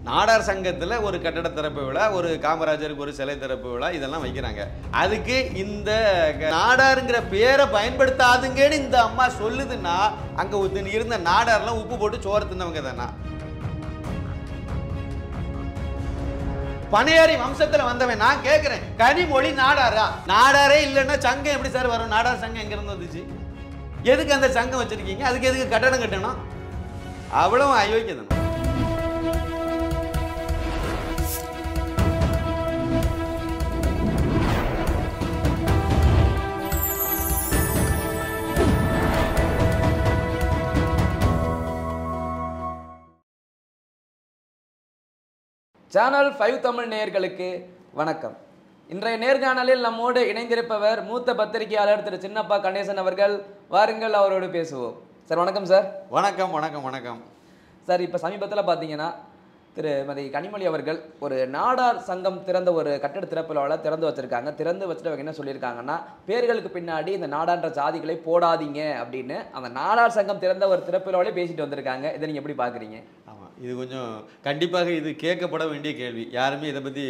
நாடார் சங்கத்தில் ஒரு கட்டட திறப்பு விழா, ஒரு காமராஜருக்கு ஒரு சிலை திறப்பு விழா இதெல்லாம் வைக்கிறாங்க. அதுக்கு இந்த நாடாருங்கிற பேரை பயன்படுத்தாதுங்கன்னு இந்த அம்மா சொல்லுதுன்னா அங்கே இருந்த நாடார்லாம் உப்பு போட்டு சோறு தின்னவங்க தானா? பனையாரி வம்சத்துல வந்தவன் நான் கேட்கிறேன், கனிமொழி நாடாரா? நாடாரே இல்லைன்னா சங்கம் எப்படி சார் வரும்? நாடார் சங்கம் எங்க இருந்து வந்துச்சு? எதுக்கு அந்த சங்கம் வச்சிருக்கீங்க? அதுக்கு எதுக்கு கட்டடம் கட்டணும்? அவ்வளவு அயோக்கியதனம். சேனல் 5 தமிழ் நேயர்களுக்கு வணக்கம். இன்றைய நேர்காணலில் நம்மோடு இணைந்திருப்பவர் மூத்த பத்திரிகையாளர் திரு சின்னப்பா கணேசன் அவர்கள். வாருங்கள் அவரோடு பேசுவோம். சார் வணக்கம் சார். வணக்கம் வணக்கம் வணக்கம் சார். இப்போ சமீபத்தில் பார்த்தீங்கன்னா திருமதி கனிமொழி அவர்கள் ஒரு நாடார் சங்கம் திறந்த ஒரு கட்டட திறப்பு விழாவில் திறந்து வச்சிருக்காங்க. திறந்து வச்சுட்டு அவங்க என்ன சொல்லியிருக்காங்கன்னா, பேர்களுக்கு பின்னாடி இந்த நாடான்ற ஜாதிகளை போடாதீங்க அப்படின்னு அந்த நாடார் சங்கம் திறந்த ஒரு திறப்பு விழாவிலே பேசிட்டு வந்திருக்காங்க. இதை நீங்கள் எப்படி பார்க்குறீங்க? இது கொஞ்சம் கண்டிப்பாக இது கேட்கப்பட வேண்டிய கேள்வி. யாருமே இதை பற்றி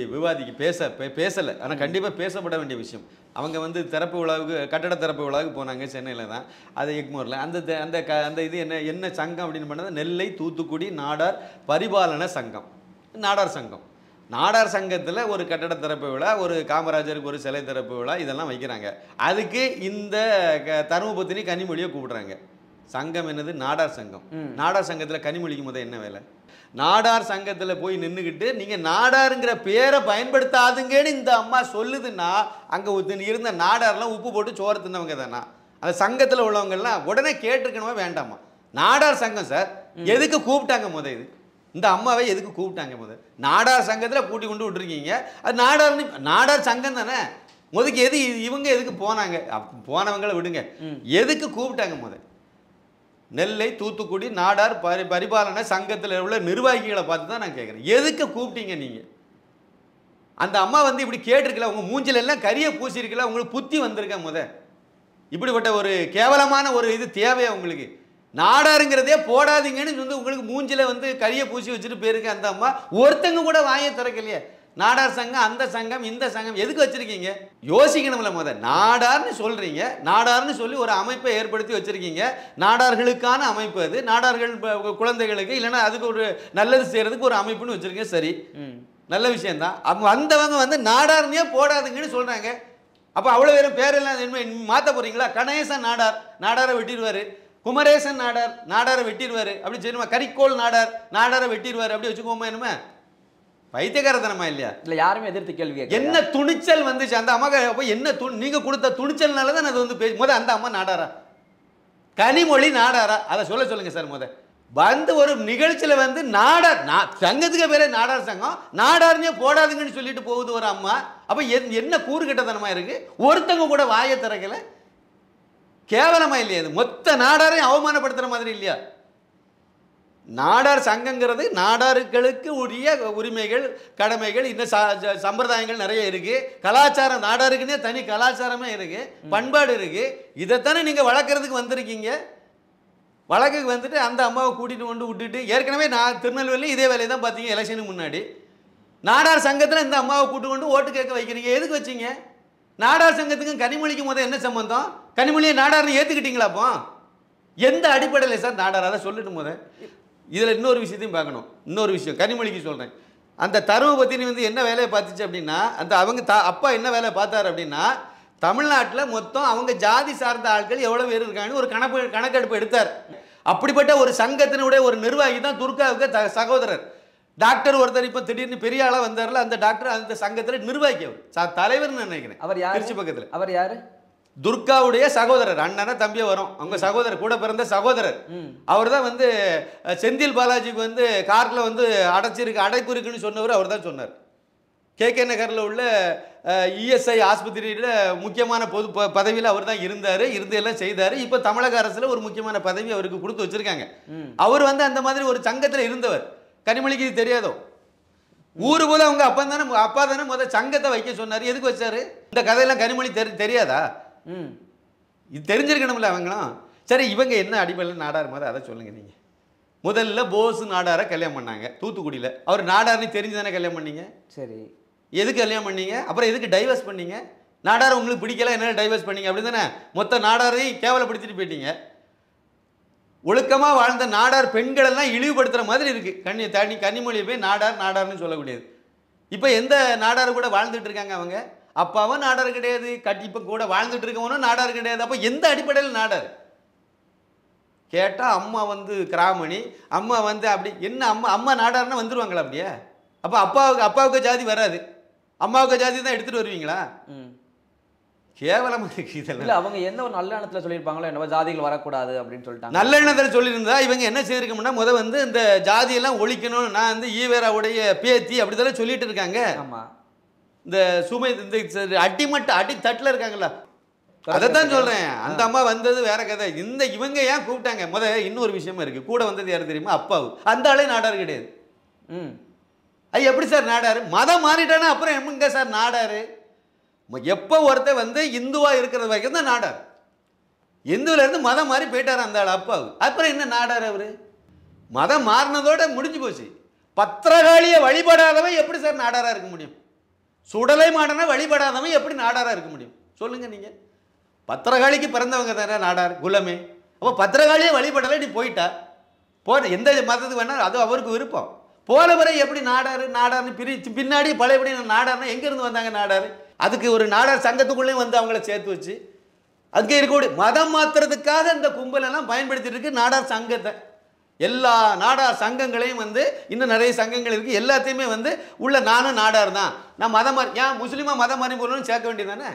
பேசலை. ஆனால் கண்டிப்பாக பேசப்பட வேண்டிய விஷயம். அவங்க திறப்பு விழாவுக்கு, கட்டட திறப்பு விழாவுக்கு போனாங்க சென்னையில் தான், அது எக்மோரில். அந்த இது என்ன சங்கம் அப்படின்னு பண்ணது, நெல்லை தூத்துக்குடி நாடார் பரிபாலன சங்கம், நாடார் சங்கம். நாடார் சங்கத்தில் ஒரு கட்டட திறப்பு விழா, ஒரு காமராஜருக்கு ஒரு சிலை திறப்பு விழா இதெல்லாம் வைக்கிறாங்க. அதுக்கு இந்த தருமபுத்தினி கனிமொழியை கூப்பிடுறாங்க. சங்கம் என்னது? நாடார் சங்கம். நாடார் சங்கத்தில் கனிமொழிக்கு முதல் என்ன வேலை? நாடார் சங்கத்தில் போய் நின்றுக்கிட்டு நீங்கள் நாடாருங்கிற பேரை பயன்படுத்தாதுங்கன்னு இந்த அம்மா சொல்லுதுன்னா அங்கே இருந்த நாடார்லாம் உப்பு போட்டு சோறு தின்னவங்க தானா? அந்த சங்கத்தில் உள்ளவங்கெல்லாம் உடனே கேட்டிருக்கணுமா வேண்டாமா? நாடார் சங்கம் சார், எதுக்கு கூப்பிட்டாங்க முத? இது இந்த அம்மாவை எதுக்கு கூப்பிட்டாங்க முத? நாடார் சங்கத்தில் கூட்டி கொண்டு விட்டுருக்கீங்க. அது நாடார் சங்கம் தானே. முதக்கு இவங்க எதுக்கு போனாங்க? போனவங்களை விடுங்க, எதுக்கு கூப்பிட்டாங்க முத? நெல்லை தூத்துக்குடி நாடார் பரிபாலன சங்கத்தில் உள்ள நிர்வாகிகளை பார்த்து தான் நான் கேட்குறேன், எதுக்கு கூப்பிட்டீங்க நீங்கள்? அந்த அம்மா இப்படி கேட்டிருக்கல, உங்கள் மூஞ்சில எல்லாம் கரியை பூசிருக்கல, உங்களுக்கு புத்தி வந்திருக்க முத? இப்படிப்பட்ட ஒரு கேவலமான ஒரு இது தேவையா உங்களுக்கு? நாடாருங்கிறதே போடாதீங்கன்னு உங்களுக்கு மூஞ்சில கரியை பூசி வச்சுட்டு போயிருக்கு அந்த அம்மா. ஒருத்தங்க கூட வாயை திறக்கலையே. நாடார் சங்கம், அந்த சங்கம், இந்த சங்கம் எதுக்கு வச்சிருக்கீங்க? யோசிக்கணும்ல முத. நாடார்னு சொல்றீங்க, நாடார்னு சொல்லி ஒரு அமைப்பை ஏற்படுத்தி வச்சிருக்கீங்க. நாடார்களுக்கான அமைப்பு அது. நாடார்கள் குழந்தைகளுக்கு இல்லைன்னா அதுக்கு ஒரு நல்லது செய்யறதுக்கு ஒரு அமைப்புன்னு வச்சிருக்கீங்க. சரி, நல்ல விஷயம்தான். அவங்க வந்தவங்க நாடார்னே போடாதுங்கன்னு சொல்றாங்க. அப்போ அவ்வளோ பேரும் பேரெல்லாம் மாற்ற போறீங்களா? கணேசன் நாடார், நாடாரை வெட்டிடுவாரு. குமரேசன் நாடார், நாடாரை வெட்டிடுவாரு. அப்படி சொல்லுமா? கரிக்கோள் நாடார், நாடாரை வெட்டிடுவாரு. அப்படி வச்சுக்கோமா? என்னமா பைத்தியக்காரத்தனமா இல்லையா? இல்ல, யாருமே எதிர்த்து கேள்வி என்ன துணிச்சல் வந்துச்சு அந்த அம்மா? என்ன நீங்க கொடுத்த துணிச்சல்னால தான் அது முத அந்த அம்மா நாடாரா? கனிமொழி நாடாரா? அதை சொல்லுங்க சார். முத ஒரு நிகழ்ச்சியில நாடார் சங்கத்துக்கு பேரே நாடார் சங்கம், நாடார்னே போடாதுங்கன்னு சொல்லிட்டு போகுது ஒரு அம்மா. அப்ப என்ன கூறு கட்டத்தனமா இருக்கு? ஒருத்தங்க கூட வாயை திறக்கல. கேவலமா இல்லையா? இது மொத்த நாடாரையும் அவமானப்படுத்துற மாதிரி இல்லையா? நாடார் சங்கங்கிறது நாடார்களுக்கு உரிய உரிமைகள், கடமைகள், இன்னும் சம்பிரதாயங்கள் நிறைய இருக்கு. கலாச்சாரம், நாடாருக்குன்னே தனி கலாச்சாரமே இருக்கு, பண்பாடு இருக்கு. இதைத்தானே நீங்க வளர்க்கறதுக்கு வந்திருக்கீங்க. வழக்குக்கு அந்த அம்மாவை கூட்டிட்டு கொண்டு விட்டுட்டு, ஏற்கனவே நான் திருநெல்வேலி இதே வேலையை தான் பார்த்தீங்க. எலெக்ஷனுக்கு முன்னாடி நாடார் சங்கத்தில் இந்த அம்மாவை கூட்டு கொண்டு ஓட்டு கேட்க வைக்கிறீங்க. எதுக்கு வச்சீங்க? நாடார் சங்கத்துக்கும் கனிமொழிக்கும் முதல் என்ன சம்பந்தம்? கனிமொழியை நாடார்னு ஏற்றுக்கிட்டீங்களா? அப்போ எந்த அடிப்படையில் சார் நாடார்? அதை சொல்லிட்டு முத. இதில் இன்னொரு விஷயத்தையும் பார்க்கணும். இன்னொரு விஷயம் கனிமொழிக்கு சொல்கிறேன். அந்த தருமபுத்தினி என்ன வேலையை பார்த்துச்சு அப்படின்னா, அவங்க அப்பா என்ன வேலையை பார்த்தாரு அப்படின்னா, தமிழ்நாட்டில் மொத்தம் அவங்க ஜாதி சார்ந்த ஆட்கள் எவ்வளோ பேர் இருக்காங்கன்னு ஒரு கணக்கெடுப்பு எடுத்தார். அப்படிப்பட்ட ஒரு சங்கத்தினுடைய ஒரு நிர்வாகி தான் துர்காவுக்கு சகோதரர். டாக்டர் ஒருத்தர் இப்போ திடீர்னு பெரிய ஆளாக வந்தார்ல, அந்த டாக்டர் அந்த சங்கத்தில் நிர்வாகி, அவர் தலைவர்னு நினைக்கிறேன். அவர் யார்? திருச்சி பக்கத்தில். அவர் யாரு? துர்காவுடைய சகோதரர், அண்ணனா தம்பியை வரும். அவங்க சகோதரர், கூட பிறந்த சகோதரர். அவர் தான் செந்தில் பாலாஜிக்கு கார்ல அடைப்பு இருக்குன்னு சொன்னவர் அவர் தான் சொன்னார். KK நகரில் உள்ள ESI ஆஸ்பத்திரியில் முக்கியமான பொது பதவியில் அவர் தான் இருந்தார், இருந்து எல்லாம் செய்தார். இப்போ தமிழக அரசில் ஒரு முக்கியமான பதவி அவருக்கு கொடுத்து வச்சிருக்காங்க. அவர் அந்த மாதிரி ஒரு சங்கத்தில் இருந்தவர். கனிமொழிக்கு இது தெரியாதோ? ஊரு போல அவங்க அப்பா தானே முதல் சங்கத்தை வைக்க சொன்னார். எதுக்கு வச்சாரு? இந்த கதையெல்லாம் கனிமொழி தெரியாதா? இது தெரிஞ்சிருக்கணும்ல அவங்களும். சரி, இவங்க என்ன அடிப்படையில் நாடார் மாதிரி அதை சொல்லுங்க. நீங்க முதல்ல போஸ் நாடாரை கல்யாணம் பண்ணாங்க தூத்துக்குடியில். அவர் நாடார்னு தெரிஞ்சு தானே கல்யாணம் பண்ணீங்க. சரி, எதுக்கு கல்யாணம் பண்ணீங்க? அப்புறம் எதுக்கு டைவர்ஸ் பண்ணீங்க? நாடார் உங்களுக்கு பிடிக்கல, என்ன டைவர்ஸ் பண்ணீங்க அப்படி தானே? மொத்த நாடாரையும் கேவலப்படுத்திட்டு போயிட்டீங்க. ஒழுக்கமாக வாழ்ந்த நாடார் பெண்களெல்லாம் இழிவுபடுத்துகிற மாதிரி இருக்குது. கன்னிமொழியை போய் நாடார்னு சொல்லக்கூடியது. இப்போ எந்த நாடார் கூட வாழ்ந்துட்டு இருக்காங்க அவங்க? அப்பாவும் நாடார் கிடையாது, இப்போ கூட வாழ்ந்துட்டு இருக்கவனும் நாடார் கிடையாது. அப்போ எந்த அடிப்படையில் நாடார்? கேட்டால் அம்மா வந்து கிராமணி, அம்மா வந்து அப்படி என்ன அம்மா நாடார்னா வந்துடுவாங்களா அப்படியே? அப்போ அப்பாவுக்கு ஜாதி வராது, அம்மாவுக்கு ஜாதி தான் எடுத்துகிட்டு வருவீங்களா? கேவலமாக இருக்குது இதெல்லாம். இல்லை, அவங்க எந்த ஒரு நல்ல எண்ணத்தில் சொல்லியிருப்பாங்களோ என்னவோ ஜாதிகள் வரக்கூடாது அப்படின்னு சொல்லிட்டாங்க. நல்ல எண்ணத்தில் சொல்லியிருந்தா இவங்க என்ன செய்யிருக்கோம்னா வந்து இந்த ஜாதியெல்லாம் ஒழிக்கணும், நான் வந்து ஈவேராவுடைய பேத்தி அப்படி தானே சொல்லிட்டு இருக்காங்க. ஆமாம், இந்த சுமை இந்த அடித்தட்டில் இருக்காங்களா, அதை தான் சொல்கிறேன். அந்த அம்மா வந்தது வேற கதை. இவங்க ஏன் கூப்பிட்டாங்க? இன்னொரு விஷயமா இருக்குது. கூட வந்தது யார் தெரியுமா? அப்பாவு. அந்த ஆளே நாடார் கிடையாது. அது எப்படி சார் நாடார்? மதம் மாறிட்டானா அப்புறம் எங்க சார் நாடார்? எப்போ ஒருத்தர் வந்து இந்துவா இருக்கிறது வரைக்கும் தான் நாடார். இந்துவில இருந்து மதம் மாறி போயிட்டார் அந்த ஆள் அப்பாவு. அப்புறம் என்ன நாடார்? அவரு மதம் மாறினதோட முடிஞ்சு போச்சு. பத்திரகாளியை வழிபடாதவன் எப்படி சார் நாடாரா இருக்க முடியும்? சுடலை மாடனை வழிபடாதவன் எப்படி நாடாரா இருக்க முடியும் சொல்லுங்க நீங்க? பத்திரகாளிக்கு பிறந்தவங்க தானே நாடார் குலமே. அப்போ பத்திரகாளியை வழிபடலை, நீ போயிட்டா போன எந்த மதத்துக்கு வேணா அது அவருக்கு விருப்பம். போன பிறகு எப்படி நாடார்னு பிரிச்சு பின்னாடி பழையபடி நாடார்னா எங்கேருந்து வந்தாங்க நாடார்? அதுக்கு ஒரு நாடார் சங்கத்துக்குள்ளேயும் வந்து அவங்கள சேர்த்து வச்சு அதுக்கு இருக்கக்கூடிய மதம் மாற்றுறதுக்காக இந்த கும்பலெல்லாம் பயன்படுத்திட்டு இருக்கு நாடார் சங்கத்தை. எல்லா நாடார் சங்கங்களையும் வந்து இன்னும் நிறைய சங்கங்கள் இருக்குது, எல்லாத்தையுமே வந்து உள்ள நானும் நாடார் தான், நான் மதம் மாறி ஏன் முஸ்லீமா மதம் மாறி போகணும்னு சேர்க்க வேண்டியதானே?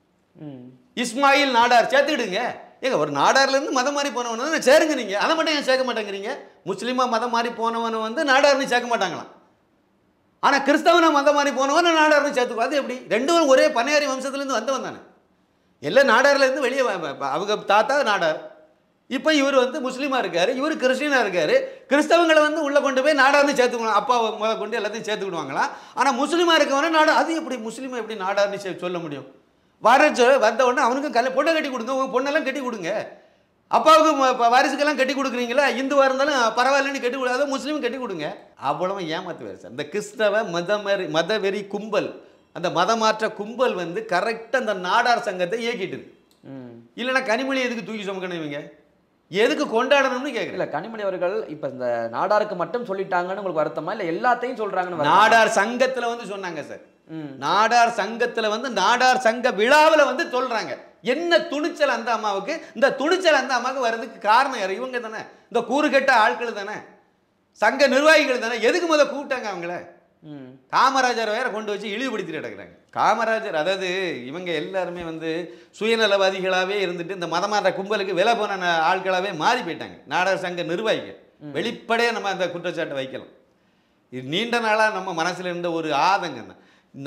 இஸ்மாயில் நாடார் சேர்த்துக்கிடுங்க. ஏங்க ஒரு நாடார்லேருந்து மதம் மாறி போனவன சேருங்க நீங்கள், அதை மட்டும் ஏன் சேர்க்க மாட்டேங்கிறீங்க? முஸ்லீமா மதம் மாறி போனவனை வந்து நாடார்னு சேர்க்க மாட்டாங்களாம். ஆனால் கிறிஸ்தவனை மதம் மாறி போனவன் நாடார்னு சேர்த்துக்கோ. அது எப்படி? ரெண்டு பேரும் ஒரே பனையாரி வம்சத்துலேருந்து வந்தவன் தானே. எல்லாம் நாடார்லேருந்து வெளியே அவங்க தாத்தா நாடார், இப்போ இவர் வந்து முஸ்லீமாக இருக்கார், இவர் கிறிஸ்டினாக இருக்கார். கிறிஸ்தவங்களை வந்து உள்ளே கொண்டு போய் நாடார்னு சேர்த்துக்கணும், அப்பாவை முதல் கொண்டு எல்லாத்தையும் சேர்த்துக்கிடுவாங்களாம். ஆனால் முஸ்லீமாக இருக்கவன நாடார், அது எப்படி முஸ்லீமை எப்படி நாடார்னு சொல்ல முடியும்? வந்த உடனே அவனுக்கும் பொண்ணை கட்டி கொடுங்க, உங்கள் பொண்ணெல்லாம் கட்டி கொடுங்க. அப்பாவுக்கு வாரிசுக்கெல்லாம் கட்டி கொடுக்குறீங்களா? இந்துவாக இருந்தாலும் பரவாயில்லன்னு கட்டி கொடுக்காத, முஸ்லீமும் கட்டி கொடுங்க. அவ்வளவு ஏமாத்துவார் சார் இந்த கிறிஸ்தவ மதவெறி கும்பல். அந்த மதமாற்ற கும்பல் வந்து கரெக்டாக அந்த நாடார் சங்கத்தை இயக்கிட்டு இருக்கு. இல்லைன்னா கனிமொழி எதுக்கு தூக்கி சுமக்கணும்? இவங்க எதுக்கு கொண்டாடணும்னு கேட்குறேன். இல்லை, கனிமொழி அவர்கள் இப்போ இந்த நாடாருக்கு மட்டும் சொல்லிட்டாங்கன்னு உங்களுக்கு வருத்தமா? இல்லை எல்லாத்தையும் சொல்கிறாங்கன்னு? நாடார் சங்கத்தில் வந்து சொன்னாங்க சார். நாடார் சங்கத்தில் வந்து நாடார் சங்க விழாவில் வந்து சொல்கிறாங்க. என்ன துணிச்சல் அந்த அம்மாவுக்கு? இந்த துணிச்சல் அந்த அம்மாவுக்கு வர்றதுக்கு காரணம் யார்? இவங்க தானே, இந்த கூறுகெட்ட ஆட்கள் தானே, சங்க நிர்வாகிகள் தானே. எதுக்கு முதல்ல கூப்பிட்டாங்க அவங்கள? காமராஜர் வேற கொண்டு வச்சு இழிவுபடுத்திட்டு கிடக்குறாங்க. காமராஜர் அதாவது இவங்க எல்லாருமே வந்து சுயநலவாதிகளாகவே இருந்துட்டு இந்த மதமாற்ற கும்பலுக்கு விலை போன ஆட்களாகவே மாறி போயிட்டாங்க நாடார் சங்க நிர்வாகிகள். வெளிப்படையாக நம்ம அந்த குற்றச்சாட்டை வைக்கலாம். இது நீண்ட நாளாக நம்ம மனசில் இருந்த ஒரு ஆதங்கம் தான்.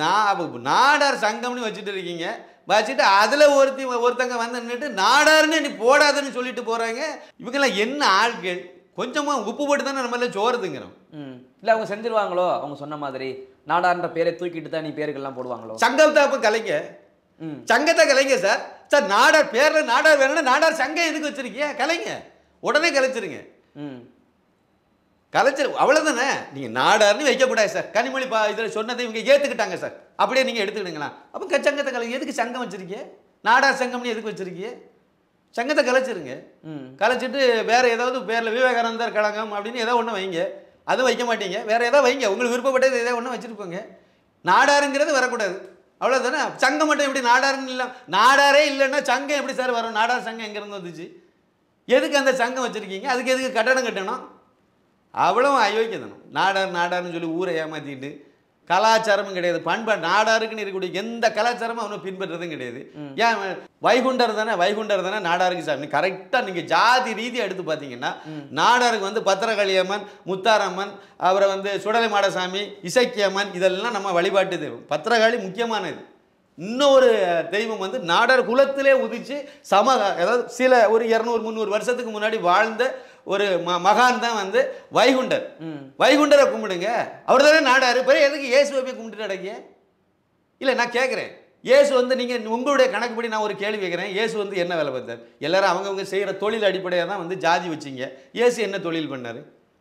நாடார் சங்கம்னு வச்சுட்டு இருக்கீங்க, வச்சுட்டு அதில் ஒருத்தங்க வந்து நின்றுட்டு நாடாருன்னு நீ போடாதுன்னு சொல்லிட்டு போகிறாங்க. இவங்கெல்லாம் என்ன ஆட்கள்? கொஞ்சமாக உப்பு போட்டு தானே நம்ம எல்லாம் சோறு திங்கிறோம். இல்லை அவங்க செஞ்சிருவாங்களோ? அவங்க சொன்ன மாதிரி நாடார்ன்ற பேரை தூக்கிட்டு தான் நீ பேருக்கெல்லாம் போடுவாங்களோ? சங்கத்தை அப்போ கலைங்க, சங்கத்தை கலைங்க சார். சார் நாடார் பேரில் நாடார் வேணும்னா நாடார் சங்கம் எதுக்கு வச்சிருக்கீங்க? கலைங்க, உடனே கலைச்சிருங்க. கலைச்சிரு, அவ்வளோதானே. நீங்கள் நாடார்னு வைக்கக்கூடாது சார். கனிமொழி இதில் சொன்னதை இவங்க ஏற்றுக்கிட்டாங்க சார், அப்படியே நீங்கள் எடுத்துக்கிடுங்களா? அப்போ சங்கத்தை கலைங்க. எதுக்கு சங்கம் வச்சிருக்கீங்க? நாடார் சங்கம்னு எதுக்கு வச்சிருக்கீங்க? சங்கத்தை கலைச்சிருங்க. கலைச்சிட்டு வேற ஏதாவது பேரில் விவேகானந்தர் கழகம் அப்படின்னு ஏதோ ஒன்று வைங்க. அதுவும் வைக்க மாட்டீங்க, வேற ஏதாவது வைங்க, உங்களுக்கு விருப்பப்பட்டது ஏதோ ஒன்று வச்சுருப்போங்க. நாடாருங்கிறது வரக்கூடாது, அவ்வளோதானே. சங்கம் மட்டும் எப்படி நாடாருன்னு இல்லை? நாடாரே இல்லைன்னா சங்கம் எப்படி சார் வரும்? நாடார் சங்கம் எங்கேருந்து வந்துச்சு? எதுக்கு அந்த சங்கம் வச்சுருக்கீங்க? அதுக்கு எதுக்கு கட்டணம் கட்டணும்? அவ்வளவும் அயோக்கியதனம். நாடார்னு சொல்லி ஊரை ஏமாற்றிட்டு கலாச்சாரமும் கிடையாது, பண்பாடு நாடாருக்குன்னு இருக்கக்கூடிய எந்த கலாச்சாரமும் அவனை பின்பற்றுறதும் கிடையாது. ஏன் வைகுண்டர் தானே நாடாருக்கு சார். கரெக்டாக நீங்கள் ஜாதி ரீதியாக எடுத்து பார்த்தீங்கன்னா நாடாருக்கு வந்து பத்திரகாளியம்மன், முத்தாரம்மன், அவரை வந்து சுடலை மாடசாமி, இசக்கியம்மன், இதெல்லாம் நம்ம வழிபாட்டு தெய்வம். பத்திரகாளி முக்கியமானது. இன்னொரு தெய்வம் வந்து நாடார் குலத்திலே உதிச்சு அதாவது சில ஒரு 200-300 வருஷத்துக்கு முன்னாடி வாழ்ந்த ஒரு மகான் தான் வந்து வைகுண்டர். வைகுண்டரை கும்பிடுங்க, அவர் தானே நாடாரு. பிறகு எதுக்கு இயேசுவை போய் கும்பிட்டு நடக்கிய? இல்லை, நான் கேட்குறேன், இயேசு வந்து நீங்கள் உங்களுடைய கணக்குப்படி நான் ஒரு கேள்வி கேட்குறேன். இயேசு வந்து என்ன வேலை பார்த்தார்? எல்லாரும் அவங்கவுங்க செய்கிற தொழில் அடிப்படையாக தான் வந்து ஜாதி வச்சிங்க. இயேசு என்ன தொழில் பண்ணார்?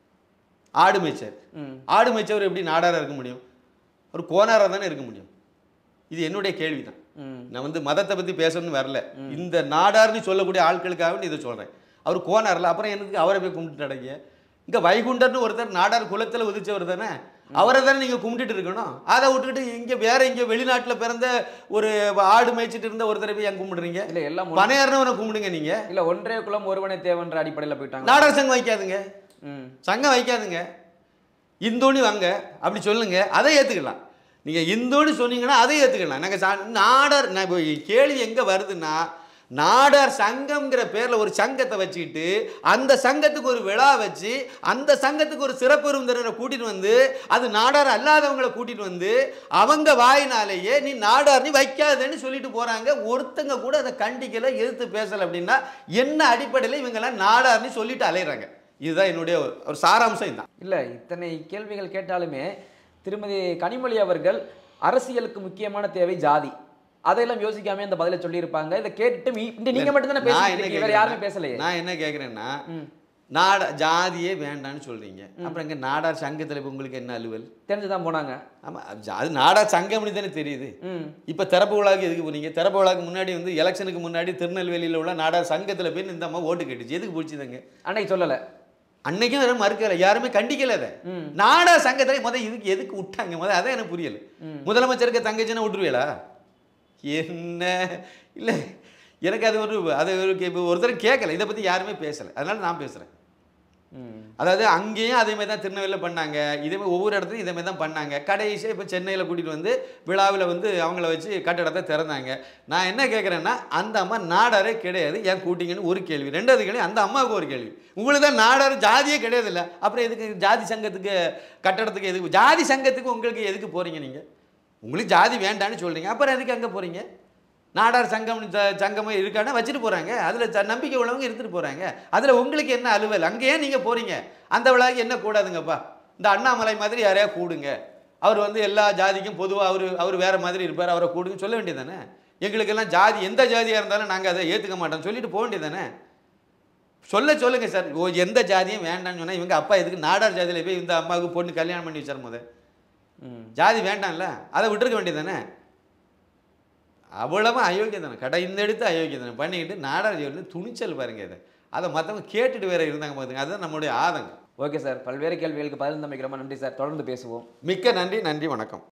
ஆடு மேய்ச்சர். ஆடு மேய்ச்சவர் எப்படி நாடாராக இருக்க முடியும்? ஒரு கோனாராக தானே இருக்க முடியும். இது என்னுடைய கேள்வி தான். நான் வந்து மதத்தை பற்றி பேசணும்னு வரல, இந்த நாடார்னு சொல்லக்கூடிய ஆட்களுக்காக இதை சொல்கிறேன். அவர் கோனாரில் அப்புறம் எனக்கு அவரை போய் கும்பிட்டு அடைங்க. இங்கே வைகுண்டர்னு ஒருத்தர் நாடார் குலத்தில் உதிச்சவர் தானே, அவரை தானே நீங்கள் கும்பிட்டுட்டு இருக்கணும். அதை விட்டுக்கிட்டு இங்கே வேற இங்கே வெளிநாட்டில் பிறந்த ஒரு ஆடு மேய்ச்சிட்டு இருந்த ஒருத்தரை போய் எங்க கும்பிடுறீங்க? இல்லை எல்லாம் பனையாரனவனை கும்பிடுங்க நீங்கள். இல்லை ஒன்றே குலம் ஒருவனை தேவன்ற அடிப்படையில் போயிட்டாங்க. நாடார் சங்கம் வைக்காதுங்க, சங்கம் வைக்காதுங்க. இந்தோனி வாங்க அப்படி சொல்லுங்க, அதை ஏற்றுக்கலாம். நீங்கள் இந்தோன்னு சொன்னீங்கன்னா அதை ஏற்றுக்கலாம். நாங்கள் நாடார் கேள்வி எங்கே வருதுன்னா, நாடார் சங்கம்ங்கிற பேரில் ஒரு சங்கத்தை வச்சுக்கிட்டு அந்த சங்கத்துக்கு ஒரு விழா வச்சு அந்த சங்கத்துக்கு ஒரு சிறப்பு விருந்தினரை கூட்டிட்டு வந்து அது நாடார் அல்லாதவங்களை கூட்டிட்டு வந்து அவங்க வாயினாலேயே நீ நாடார் நீ வைக்காதேன்னு சொல்லிட்டு போறாங்க. ஒருத்தங்க கூட அதை கண்டிக்கல, எதிர்த்து பேசலை. அப்படின்னா என்ன அடிப்படையில் இவங்கெல்லாம் நாடார்னு சொல்லிட்டு அலையிறாங்க? இதுதான் என்னுடைய ஒரு சாராம்சம் தான். இல்லை இத்தனை கேள்விகள் கேட்டாலுமே திருமதி கனிமொழி அவர்கள் அரசியலுக்கு முக்கியமான தேவை ஜாதி, அதையெல்லாம் யோசிக்காம இந்த பதிலை சொல்லியிருப்பாங்க. இதை கேட்டு நீங்க மட்டும் தானே பேசுறீங்க, வேற யாருமே பேசலையே. நான் என்ன கேட்குறேன்னா, ஜாதியே வேண்டான்னு சொல்றீங்க, அப்புறம் இங்கே நாடார் சங்கத்தில் இப்போ உங்களுக்கு என்ன அலுவல்? தெரிஞ்சுதான் போனாங்க. ஆமாம், அது நாடார் சங்கம்னு தானே தெரியுது. இப்போ திறப்பு விழாவுக்கு எதுக்கு போனீங்க? திறப்பு விழாவுக்கு முன்னாடி வந்து எலெக்ஷனுக்கு முன்னாடி திருநெல்வேலியில் உள்ள நாடார் சங்கத்தில் போய் இந்த அம்மா ஓட்டு கேட்டுச்சு. எதுக்கு பிடிச்சதுங்க? அன்னைக்கு சொல்லலை, அன்னைக்கும் வேற மறுக்கலை, யாருமே கண்டிக்கல. அதை நாடார் சங்கத்தில் இதுக்கு எதுக்கு விட்டாங்க? அதான் எனக்கு புரியல. முதலமைச்சருக்கு தங்கச்சின்னா விட்டுருவீங்களா? என்ன இல்லை, எனக்கு ஒருத்தர் கேட்கல, இதை பற்றி யாருமே பேசலை, அதனால நான் பேசுகிறேன். அதாவது அங்கேயும் அதே மாதிரி தான் திருநெல்வேலியில் பண்ணாங்க, இதேமாதிரி ஒவ்வொரு இடத்துலையும் இதே மாதிரி தான் பண்ணாங்க. கடைசியாக இப்போ சென்னையில் கூட்டிகிட்டு வந்து விழாவில் வந்து அவங்கள வச்சு கட்டடத்தை திறந்தாங்க. நான் என்ன கேட்குறேன்னா, அந்த அம்மா நாடாரே கிடையாது, ஏன் கூட்டிங்கன்னு ஒரு கேள்வி. ரெண்டாவது கேள்வி, அந்த அம்மாவுக்கு ஒரு கேள்வி, உங்களுக்கு தான் நாடார் ஜாதியே கிடையாது இல்லை, அப்புறம் எதுக்கு ஜாதி சங்கத்துக்கு கட்டடத்துக்கு எதுக்கு ஜாதி சங்கத்துக்கு உங்களுக்கு எதுக்கு போகிறீங்க? நீங்கள் உங்களுக்கு ஜாதி வேண்டான்னு சொல்கிறீங்க, அப்புறம் எதுக்கு அங்கே போகிறீங்க? நாடார் சங்கமாக இருக்கானா வச்சுட்டு போகிறாங்க, அதில் நம்பிக்கை உள்ளவங்க எடுத்துகிட்டு போகிறாங்க, அதில் உங்களுக்கு என்ன அலுவல்? அங்கேயே நீங்கள் போகிறீங்க. அந்த விழாவுக்கு என்ன கூடாதுங்கப்பா? இந்த அண்ணாமலை மாதிரி யாரையா கூடுங்க, அவர் வந்து எல்லா ஜாதிக்கும் பொதுவாக அவர் வேறு மாதிரி இருப்பார், அவரை கூடுங்க சொல்ல வேண்டியது தானே. எங்களுக்கெல்லாம் ஜாதி எந்த ஜாதியாக இருந்தாலும் நாங்கள் அதை ஏற்றுக்க மாட்டோம்னு சொல்லிட்டு போக வேண்டியது தானே. சொல்லுங்கள் சார், எந்த ஜாதியும் வேண்டாம்னு சொன்னால் இவங்க அப்பா எதுக்கு நாடார் ஜாதியில் போய் இந்த அம்மாவுக்கு பொண்ணு கல்யாணம் பண்ணி வச்சார்? ஜாதி வேண்டாம்ல, அதை விட்டுருக்க வேண்டியது தானே. அவ்வளவா அயோக்கியம் தானே, கடை இந்த எடுத்து அயோக்கியம் தானே பண்ணிக்கிட்டு நாடார் ஜீவன் துணிச்சல் பாருங்க. இதை அதை மற்றவங்க கேட்டுட்டு வேற இருந்தாங்க பார்த்துங்க, அதுதான் நம்மளுடைய ஆதங்கம். ஓகே சார், பல்வேறு கேள்விகளுக்கு பதில் தமைக்கு ரொம்ப நன்றி சார். தொடர்ந்து பேசுவோம். மிக்க நன்றி, நன்றி, வணக்கம்.